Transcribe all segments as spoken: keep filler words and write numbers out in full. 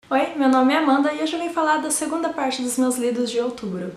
Oi, meu nome é Amanda e hoje eu vim falar da segunda parte dos meus lidos de outubro.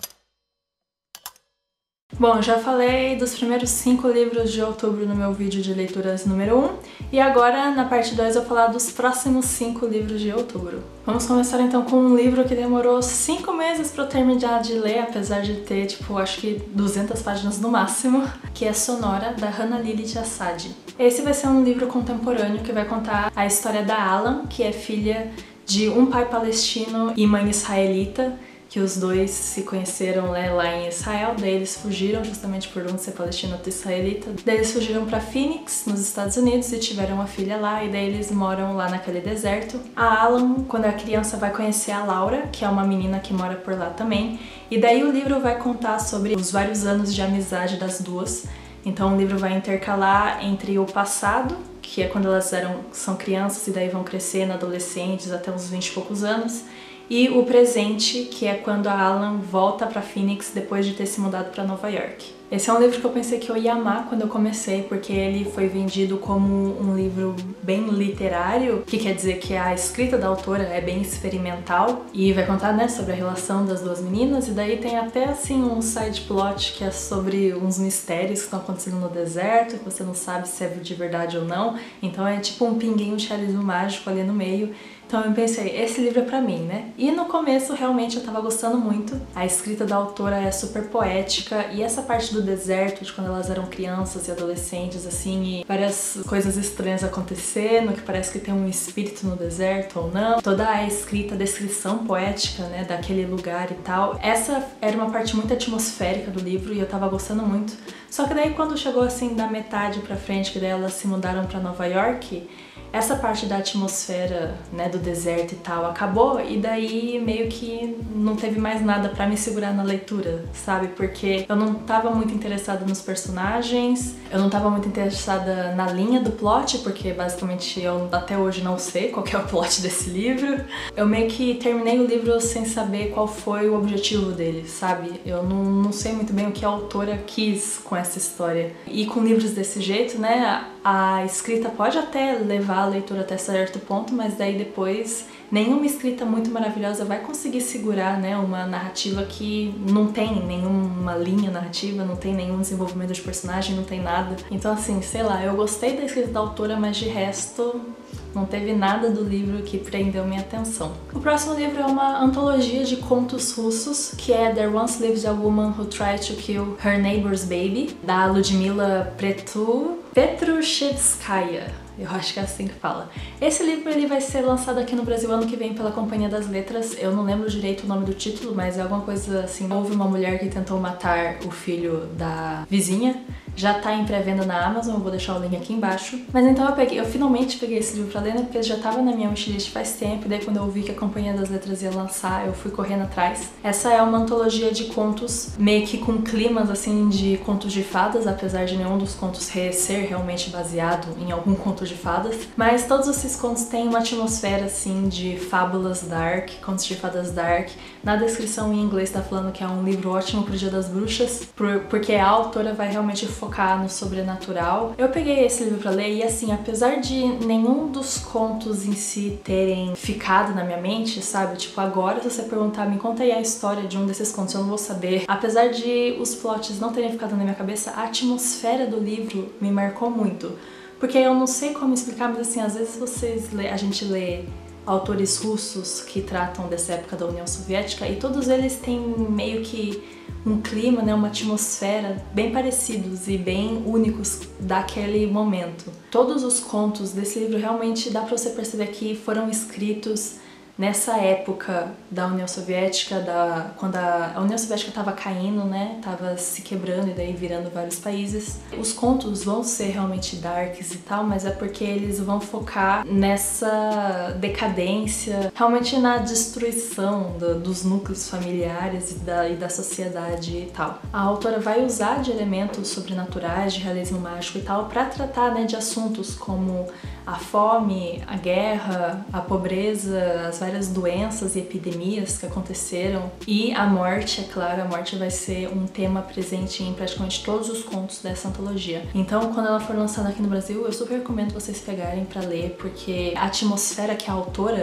Bom, já falei dos primeiros cinco livros de outubro no meu vídeo de leituras número um e agora na parte dois eu vou falar dos próximos cinco livros de outubro. Vamos começar então com um livro que demorou cinco meses para eu terminar de ler, apesar de ter, tipo, acho que duzentas páginas no máximo, que é Sonora, da Hannah Lilith Assad. Esse vai ser um livro contemporâneo que vai contar a história da Alan, que é filha de um pai palestino e mãe israelita, que os dois se conheceram né, lá em Israel, daí eles fugiram justamente por um ser palestino e outro israelita. Daí eles fugiram para Phoenix, nos Estados Unidos, e tiveram uma filha lá, e daí eles moram lá naquele deserto. A Alan, quando é criança, vai conhecer a Laura, que é uma menina que mora por lá também, e daí o livro vai contar sobre os vários anos de amizade das duas. Então o livro vai intercalar entre o passado, que é quando elas eram, são crianças e daí vão crescendo, adolescentes, até uns vinte e poucos anos, e o presente, que é quando a Alan volta para Phoenix depois de ter se mudado para Nova York. Esse é um livro que eu pensei que eu ia amar quando eu comecei, porque ele foi vendido como um livro bem literário, que quer dizer que a escrita da autora é bem experimental e vai contar né, sobre a relação das duas meninas, e daí tem até assim um side plot que é sobre uns mistérios que estão acontecendo no deserto, que você não sabe se é de verdade ou não, então é tipo um pinguinho de realismo mágico ali no meio. Então eu pensei, esse livro é pra mim, né? E no começo realmente eu tava gostando muito. A escrita da autora é super poética e essa parte do deserto, de quando elas eram crianças e adolescentes, assim, e várias coisas estranhas acontecendo, que parece que tem um espírito no deserto ou não. Toda a escrita, a descrição poética, né, daquele lugar e tal. Essa era uma parte muito atmosférica do livro e eu tava gostando muito. Só que daí quando chegou assim da metade pra frente, que daí elas se mudaram pra Nova York, essa parte da atmosfera, né, do deserto e tal acabou, e daí meio que não teve mais nada pra me segurar na leitura, sabe? Porque eu não tava muito interessada nos personagens, eu não tava muito interessada na linha do plot, porque basicamente eu até hoje não sei qual que é o plot desse livro. Eu meio que terminei o livro sem saber qual foi o objetivo dele, sabe? Eu não, não sei muito bem o que a autora quis com essa história. E com livros desse jeito, né, a escrita pode até levar a leitura até certo ponto, mas daí depois nenhuma escrita muito maravilhosa vai conseguir segurar né, uma narrativa que não tem nenhuma linha narrativa, não tem nenhum desenvolvimento de personagem, não tem nada. Então assim, sei lá, eu gostei da escrita da autora, mas de resto não teve nada do livro que prendeu minha atenção. O próximo livro é uma antologia de contos russos, que é There Once Lived a Woman Who Tried to Kill Her Neighbor's Baby, da Ludmila Pretu... Petrushevskaya. Eu acho que é assim que fala. Esse livro ele vai ser lançado aqui no Brasil ano que vem pela Companhia das Letras. Eu não lembro direito o nome do título, mas é alguma coisa assim. Houve uma mulher que tentou matar o filho da vizinha. Já tá em pré-venda na Amazon, eu vou deixar o link aqui embaixo. Mas então eu peguei, eu finalmente peguei esse livro pra ler, né, porque ele já tava na minha wishlist faz tempo, e daí quando eu vi que a Companhia das Letras ia lançar, eu fui correndo atrás. Essa é uma antologia de contos, meio que com climas, assim, de contos de fadas, apesar de nenhum dos contos ser realmente baseado em algum conto de fadas. Mas todos esses contos têm uma atmosfera, assim, de fábulas dark, contos de fadas dark. Na descrição em inglês tá falando que é um livro ótimo pro Dia das Bruxas, porque a autora vai realmente focar no sobrenatural. Eu peguei esse livro pra ler e assim, apesar de nenhum dos contos em si terem ficado na minha mente, sabe? Tipo, agora se você perguntar, me conta aí a história de um desses contos, eu não vou saber. Apesar de os plots não terem ficado na minha cabeça, a atmosfera do livro me marcou muito. Porque eu não sei como explicar, mas assim, às vezes vocês lê, a gente lê autores russos que tratam dessa época da União Soviética e todos eles têm meio que um clima, né, uma atmosfera bem parecidos e bem únicos daquele momento. Todos os contos desse livro realmente dá pra você perceber que foram escritos nessa época da União Soviética, da, quando a, a União Soviética estava caindo, né, estava se quebrando e daí virando vários países. Os contos vão ser realmente darks e tal, mas é porque eles vão focar nessa decadência, realmente na destruição do, dos núcleos familiares e da, e da sociedade e tal. A autora vai usar de elementos sobrenaturais, de realismo mágico e tal, para tratar, né, de assuntos como a fome, a guerra, a pobreza, as várias doenças e epidemias que aconteceram e a morte, é claro, a morte vai ser um tema presente em praticamente todos os contos dessa antologia. Então, quando ela for lançada aqui no Brasil, eu super recomendo vocês pegarem pra ler, porque a atmosfera que a autora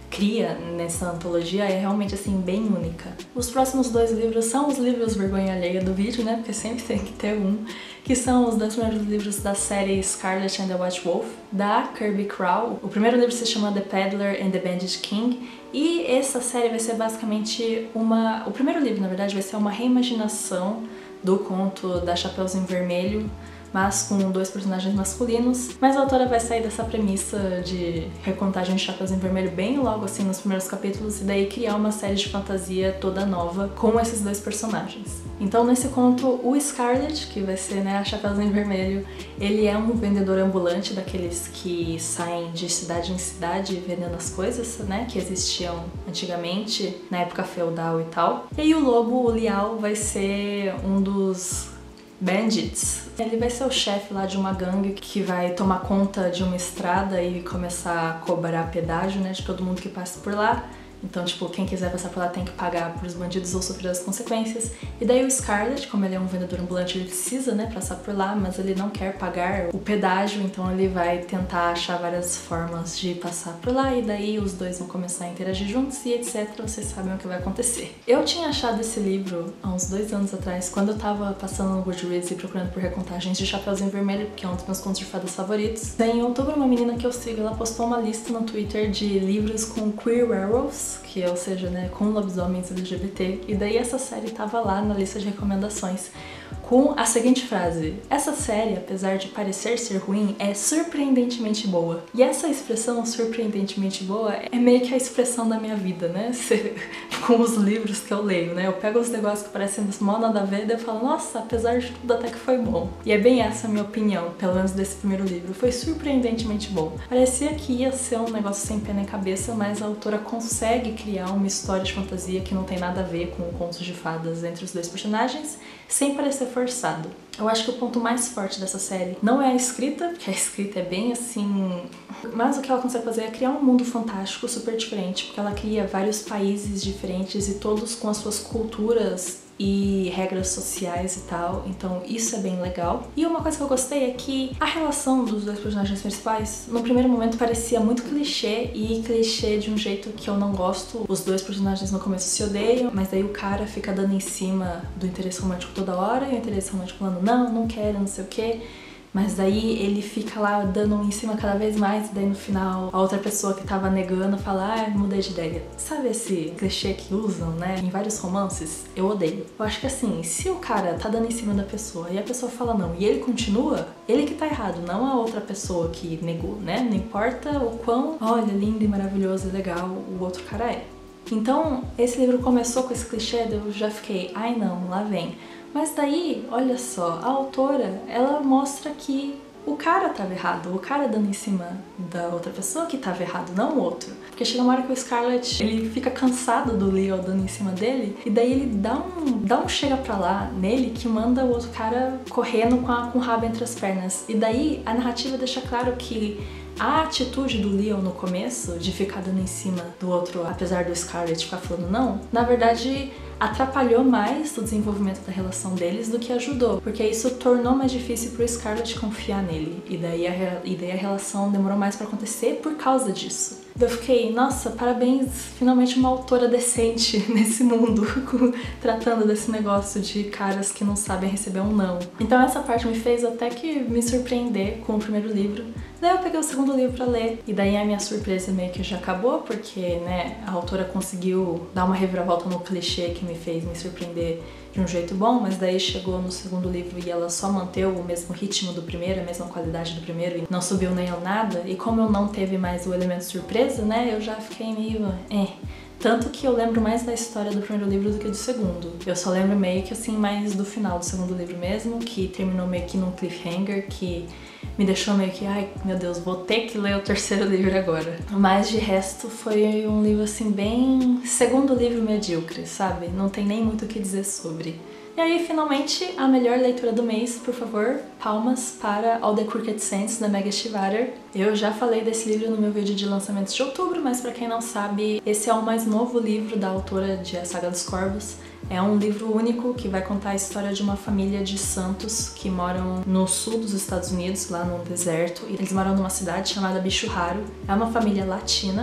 cria nessa antologia é realmente assim bem única. Os próximos dois livros são os livros vergonha alheia do vídeo, né? Porque sempre tem que ter um, que são os dois primeiros livros da série Scarlet and the White Wolf, da Kirby Crow. O primeiro livro se chama The Peddler and the Bandit King, e essa série vai ser basicamente uma... O primeiro livro, na verdade, vai ser uma reimaginação do conto da Chapeuzinho Vermelho, mas com dois personagens masculinos. Mas a autora vai sair dessa premissa de recontagem de Chapeuzinho Vermelho bem logo assim nos primeiros capítulos e daí criar uma série de fantasia toda nova com esses dois personagens. Então nesse conto o Scarlet, que vai ser, né, a Chapeuzinho Vermelho, ele é um vendedor ambulante daqueles que saem de cidade em cidade vendendo as coisas, né, que existiam antigamente na época feudal e tal. E aí o lobo, o Liao, vai ser um dos bandits. Ele vai ser o chefe lá de uma gangue que vai tomar conta de uma estrada e começar a cobrar pedágio, né, de todo mundo que passa por lá. Então, tipo, quem quiser passar por lá tem que pagar pros bandidos ou sofrer as consequências. E daí o Scarlet, como ele é um vendedor ambulante, ele precisa, né, passar por lá, mas ele não quer pagar o pedágio, então ele vai tentar achar várias formas de passar por lá e daí os dois vão começar a interagir juntos e etcétera. Vocês sabem o que vai acontecer. Eu tinha achado esse livro há uns dois anos atrás, quando eu tava passando no Goodreads e procurando por recontagens de Chapeuzinho Vermelho, que é um dos meus contos de fadas favoritos. Daí, em outubro, uma menina que eu sigo, ela postou uma lista no Twitter de livros com queer werewolves, que ou seja, né, com lobisomens L G B T, e daí essa série tava lá na lista de recomendações com a seguinte frase: essa série, apesar de parecer ser ruim, é surpreendentemente boa. E essa expressão, surpreendentemente boa, é meio que a expressão da minha vida, né, com os livros que eu leio, né, eu pego os negócios que parecem mó nada a ver e daí eu falo, nossa, apesar de tudo até que foi bom. E é bem essa a minha opinião, pelo menos desse primeiro livro, foi surpreendentemente bom. Parecia que ia ser um negócio sem pé nem cabeça, mas a autora consegue criar uma história de fantasia que não tem nada a ver com contos de fadas entre os dois personagens, sem parecer forçado. Eu acho que o ponto mais forte dessa série não é a escrita, porque a escrita é bem assim... Mas o que ela consegue fazer é criar um mundo fantástico, super diferente, porque ela cria vários países diferentes e todos com as suas culturas e regras sociais e tal, então isso é bem legal. E uma coisa que eu gostei é que a relação dos dois personagens principais, no primeiro momento parecia muito clichê, e clichê de um jeito que eu não gosto. Os dois personagens no começo se odeiam, mas daí o cara fica dando em cima do interesse romântico toda hora, e o interesse romântico falando, não, não quero, não sei o quê. Mas daí ele fica lá dando em cima cada vez mais, e daí no final a outra pessoa que tava negando fala, ah, mudei de ideia. Sabe esse clichê que usam, né, em vários romances? Eu odeio. Eu acho que assim, se o cara tá dando em cima da pessoa e a pessoa fala não e ele continua, ele que tá errado, não a outra pessoa que negou, né? Não importa o quão, olha, lindo e maravilhoso e legal o outro cara é. Então, esse livro começou com esse clichê, eu já fiquei, ai não, lá vem. Mas daí, olha só, a autora, ela mostra que o cara tava errado, o cara dando em cima da outra pessoa que tava errado, não o outro. Porque chega uma hora que o Scarlet, ele fica cansado do Leo dando em cima dele, e daí ele dá um, dá um chega pra lá nele que manda o outro cara correndo com, a, com o rabo entre as pernas. E daí a narrativa deixa claro que a atitude do Leon no começo, de ficar dando em cima do outro, apesar do Scarlet ficar falando não, na verdade atrapalhou mais o desenvolvimento da relação deles do que ajudou, porque isso tornou mais difícil pro Scarlet confiar nele, e daí a, e daí a relação demorou mais pra acontecer por causa disso. Eu fiquei, nossa, parabéns, finalmente uma autora decente nesse mundo, tratando desse negócio de caras que não sabem receber um não. Então essa parte me fez até que me surpreender com o primeiro livro. Daí eu peguei o segundo livro pra ler, e daí a minha surpresa meio que já acabou, porque, né, a autora conseguiu dar uma reviravolta no clichê que me fez me surpreender de um jeito bom, mas daí chegou no segundo livro e ela só manteve o mesmo ritmo do primeiro, a mesma qualidade do primeiro, e não subiu nem nada, e como eu não teve mais o elemento surpresa, né, eu já fiquei meio... eh. Tanto que eu lembro mais da história do primeiro livro do que do segundo. Eu só lembro meio que assim, mais do final do segundo livro mesmo, que terminou meio que num cliffhanger, que me deixou meio que, ai meu Deus, vou ter que ler o terceiro livro agora. Mas de resto foi um livro assim bem... segundo livro medíocre, sabe? Não tem nem muito o que dizer sobre. E aí, finalmente, a melhor leitura do mês, por favor, palmas para All the Crooked Saints, da Maggie Stiefvater. Eu já falei desse livro no meu vídeo de lançamentos de outubro, mas pra quem não sabe, esse é o mais novo livro da autora de A Saga dos Corvos. É um livro único que vai contar a história de uma família de santos que moram no sul dos Estados Unidos, lá no deserto. E eles moram numa cidade chamada Bicho Raro. É uma família latina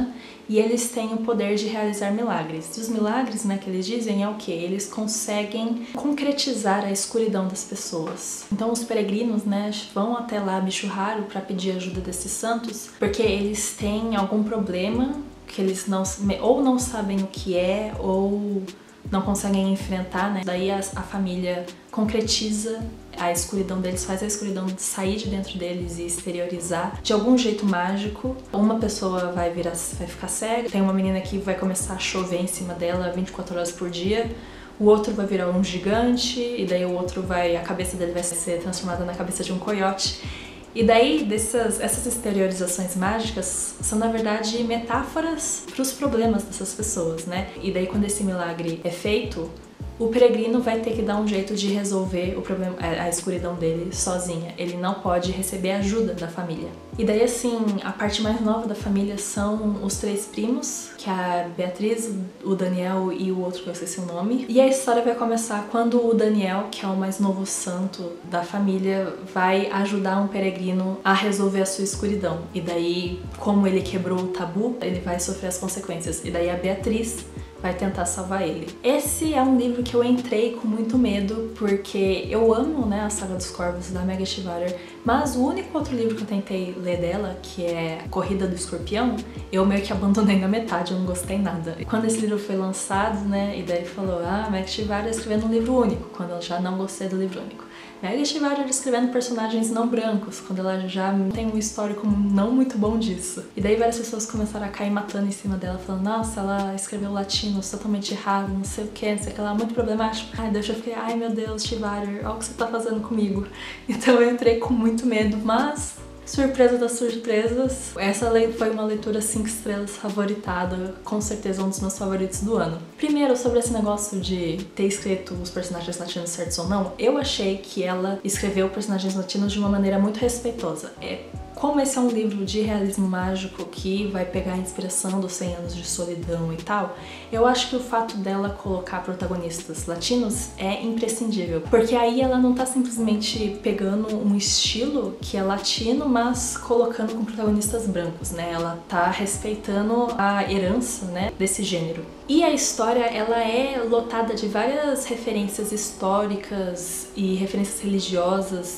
e eles têm o poder de realizar milagres. E os milagres, né, que eles dizem é o que? Eles conseguem concretizar a escuridão das pessoas. Então os peregrinos, né, vão até lá Bicho-Haru para pedir ajuda desses santos, porque eles têm algum problema que eles não ou não sabem o que é ou não conseguem enfrentar, né? Daí a, a família concretiza a escuridão deles, faz a escuridão sair de dentro deles e exteriorizar de algum jeito mágico. Uma pessoa vai virar, vai ficar cega, tem uma menina que vai começar a chover em cima dela vinte e quatro horas por dia, o outro vai virar um gigante, e daí o outro vai, a cabeça dele vai ser transformada na cabeça de um coiote. E daí, dessas, essas exteriorizações mágicas são, na verdade, metáforas para os problemas dessas pessoas, né? E daí, quando esse milagre é feito, o peregrino vai ter que dar um jeito de resolver o problema, a escuridão dele sozinha. Ele não pode receber ajuda da família. E daí, assim, a parte mais nova da família são os três primos, que é a Beatriz, o Daniel e o outro que eu esqueci o nome. E a história vai começar quando o Daniel, que é o mais novo santo da família, vai ajudar um peregrino a resolver a sua escuridão. E daí, como ele quebrou o tabu, ele vai sofrer as consequências. E daí a Beatriz vai tentar salvar ele. Esse é um livro que eu entrei com muito medo, porque eu amo, né, a Saga dos Corvos, da Megha Stiefvater, mas o único outro livro que eu tentei ler dela, que é Corrida do Escorpião, eu meio que abandonei na metade, eu não gostei nada. E quando esse livro foi lançado, né, e daí falou, ah, Megha Stiefvater escrevendo um livro único, quando eu já não gostei do livro único. Megha Stiefvater escrevendo personagens não brancos, quando ela já tem um histórico não muito bom disso. E daí várias pessoas começaram a cair matando em cima dela, falando, nossa, ela escreveu latino totalmente errado, não sei o que, não sei o que lá, muito problemático. Ai, daí eu fiquei, ai meu Deus, Stiefvater, olha o que você tá fazendo comigo. Então eu entrei com muito medo, mas surpresa das surpresas, essa foi uma leitura cinco estrelas favoritada, com certeza um dos meus favoritos do ano. Primeiro, sobre esse negócio de ter escrito os personagens latinos certos ou não, eu achei que ela escreveu personagens latinos de uma maneira muito respeitosa. É Como esse é um livro de realismo mágico que vai pegar a inspiração dos cem anos de solidão e tal, eu acho que o fato dela colocar protagonistas latinos é imprescindível, porque aí ela não tá simplesmente pegando um estilo que é latino, mas colocando com protagonistas brancos, né? Ela tá respeitando a herança, né, desse gênero. E a história, ela é lotada de várias referências históricas e referências religiosas,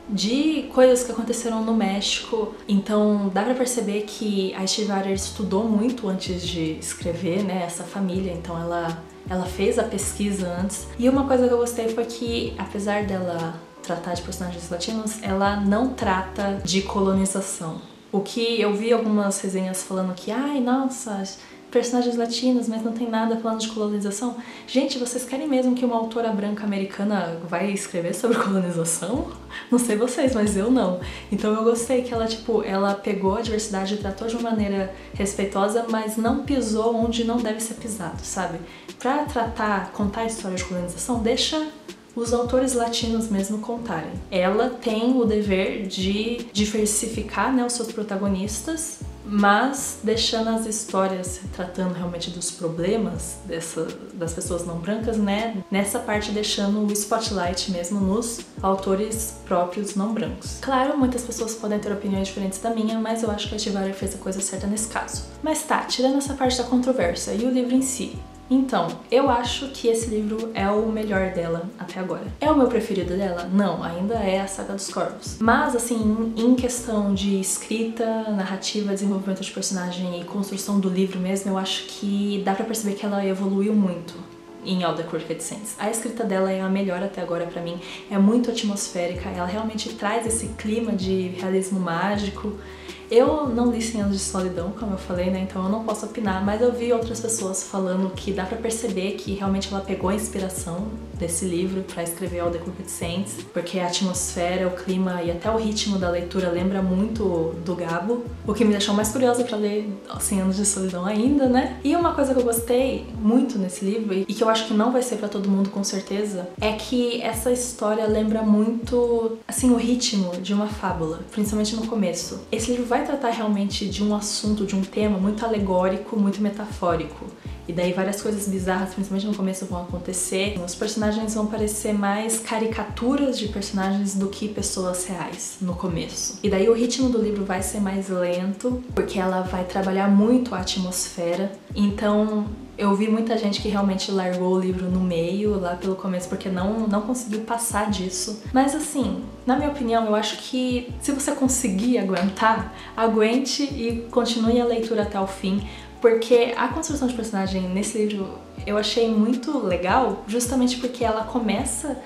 de coisas que aconteceram no México. Então dá pra perceber que a Stiefvater estudou muito antes de escrever, né, essa família, então ela, ela fez a pesquisa antes. E uma coisa que eu gostei foi que, apesar dela tratar de personagens latinos, ela não trata de colonização. O que eu vi algumas resenhas falando que, ai, nossa, personagens latinos, mas não tem nada falando de colonização. Gente, vocês querem mesmo que uma autora branca americana vai escrever sobre colonização? Não sei vocês, mas eu não. Então eu gostei que ela, tipo, ela pegou a diversidade e tratou de uma maneira respeitosa, mas não pisou onde não deve ser pisado, sabe? Pra tratar, contar a história de colonização, deixa os autores latinos mesmo contarem. Ela tem o dever de diversificar, né, os seus protagonistas, mas deixando as histórias tratando realmente dos problemas dessa, das pessoas não brancas, né, nessa parte deixando o spotlight mesmo nos autores próprios não brancos. Claro, muitas pessoas podem ter opiniões diferentes da minha, mas eu acho que a Stiefvater fez a coisa certa nesse caso. Mas tá, tirando essa parte da controvérsia e o livro em si, então, eu acho que esse livro é o melhor dela até agora. É o meu preferido dela? Não, ainda é a Saga dos Corvos. Mas, assim, em questão de escrita, narrativa, desenvolvimento de personagem e construção do livro mesmo, eu acho que dá pra perceber que ela evoluiu muito em All the Crooked Saints. A escrita dela é a melhor até agora pra mim, é muito atmosférica, ela realmente traz esse clima de realismo mágico. Eu não li cem anos de solidão, como eu falei, né, então eu não posso opinar, mas eu vi outras pessoas falando que dá pra perceber que realmente ela pegou a inspiração desse livro pra escrever All the Crooked Saints, porque a atmosfera, o clima e até o ritmo da leitura lembra muito do Gabo, o que me deixou mais curiosa pra ler cem anos de solidão ainda, né? E uma coisa que eu gostei muito nesse livro, e que eu acho que não vai ser pra todo mundo com certeza, é que essa história lembra muito, assim, o ritmo de uma fábula, principalmente no começo. Esse livro vai vai tratar realmente de um assunto, de um tema muito alegórico, muito metafórico. E daí várias coisas bizarras, principalmente no começo, vão acontecer. Os personagens vão parecer mais caricaturas de personagens do que pessoas reais no começo. E daí o ritmo do livro vai ser mais lento, porque ela vai trabalhar muito a atmosfera. Então eu vi muita gente que realmente largou o livro no meio, lá pelo começo, porque não, não conseguiu passar disso. Mas assim, na minha opinião, eu acho que se você conseguir aguentar, aguente e continue a leitura até o fim, porque a construção de personagem nesse livro eu achei muito legal, justamente porque ela começa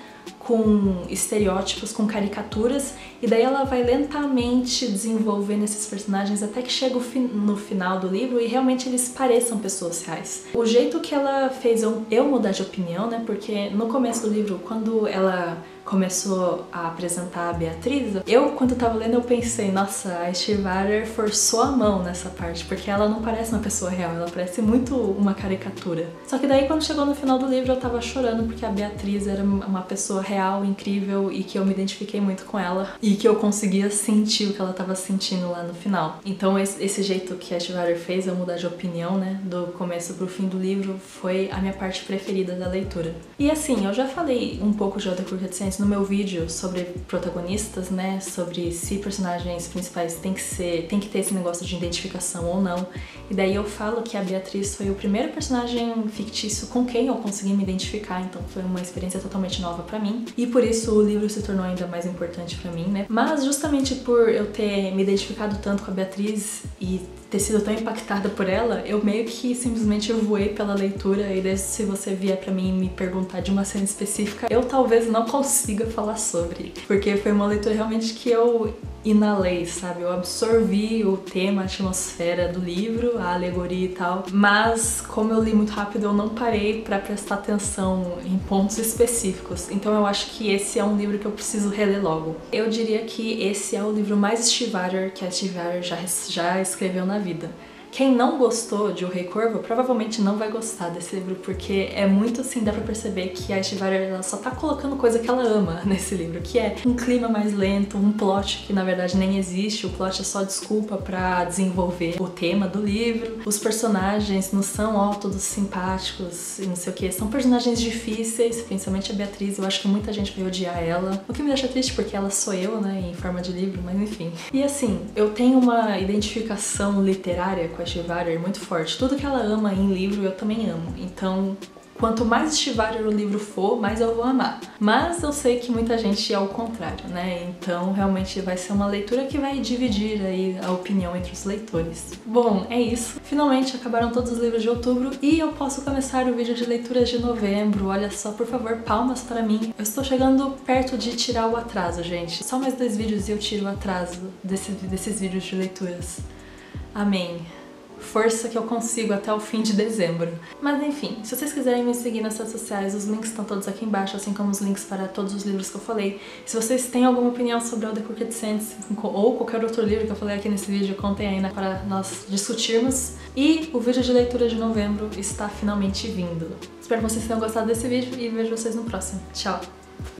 com estereótipos, com caricaturas, e daí ela vai lentamente desenvolvendo esses personagens até que chega no final do livro e realmente eles pareçam pessoas reais. O jeito que ela fez eu, eu mudar de opinião, né, porque no começo do livro, quando ela começou a apresentar a Beatriz, eu, quando eu tava lendo, eu pensei, nossa, a Stiefvater forçou a mão nessa parte, porque ela não parece uma pessoa real, ela parece muito uma caricatura. Só que daí, quando chegou no final do livro, eu tava chorando porque a Beatriz era uma pessoa real, incrível, e que eu me identifiquei muito com ela, e que eu conseguia sentir o que ela tava sentindo lá no final. Então esse, esse jeito que a Stiefvater fez eu mudar de opinião, né, do começo pro fim do livro, foi a minha parte preferida da leitura. E assim, eu já falei um pouco de The Crooked Sense no meu vídeo sobre protagonistas, né, sobre se personagens principais tem que ser, tem que ter esse negócio de identificação ou não. E daí eu falo que a Beatriz foi o primeiro personagem fictício com quem eu consegui me identificar, então foi uma experiência totalmente nova pra mim. E por isso o livro se tornou ainda mais importante pra mim, né? Mas justamente por eu ter me identificado tanto com a Beatriz e ter sido tão impactada por ela, eu meio que simplesmente voei pela leitura, e daí se você vier pra mim e me perguntar de uma cena específica, eu talvez não consiga falar sobre, porque foi uma leitura realmente que eu inalei, sabe? Eu absorvi o tema, a atmosfera do livro, a alegoria e tal, mas como eu li muito rápido, eu não parei pra prestar atenção em pontos específicos, então eu acho que esse é um livro que eu preciso reler logo. Eu diria que esse é o livro mais Stiefvater que a Stiefvater já, já escreveu na vida. Quem não gostou de O Rei Corvo provavelmente não vai gostar desse livro, porque é muito assim, dá pra perceber que a Stiefvater ela só tá colocando coisa que ela ama nesse livro, que é um clima mais lento, um plot que na verdade nem existe, o plot é só desculpa pra desenvolver o tema do livro. Os personagens não são, ó, todos simpáticos e não sei o que, são personagens difíceis, principalmente a Beatriz, eu acho que muita gente vai odiar ela, o que me deixa triste porque ela sou eu, né, em forma de livro, mas enfim. E assim, eu tenho uma identificação literária com a Stiefvater muito forte. Tudo que ela ama em livro eu também amo. Então, quanto mais Stiefvater o livro for, mais eu vou amar. Mas eu sei que muita gente é ao contrário, né? Então, realmente vai ser uma leitura que vai dividir aí a opinião entre os leitores. Bom, é isso. Finalmente acabaram todos os livros de outubro e eu posso começar o vídeo de leituras de novembro. Olha só, por favor, palmas para mim. Eu estou chegando perto de tirar o atraso, gente. Só mais dois vídeos e eu tiro o atraso desse, desses vídeos de leituras. Amém. Força que eu consigo até o fim de dezembro. Mas enfim, se vocês quiserem me seguir nas redes sociais, os links estão todos aqui embaixo, assim como os links para todos os livros que eu falei. Se vocês têm alguma opinião sobre o The Crooked Sense ou qualquer outro livro que eu falei aqui nesse vídeo, contem aí, né, para nós discutirmos. E o vídeo de leitura de novembro está finalmente vindo. Espero que vocês tenham gostado desse vídeo e vejo vocês no próximo. Tchau!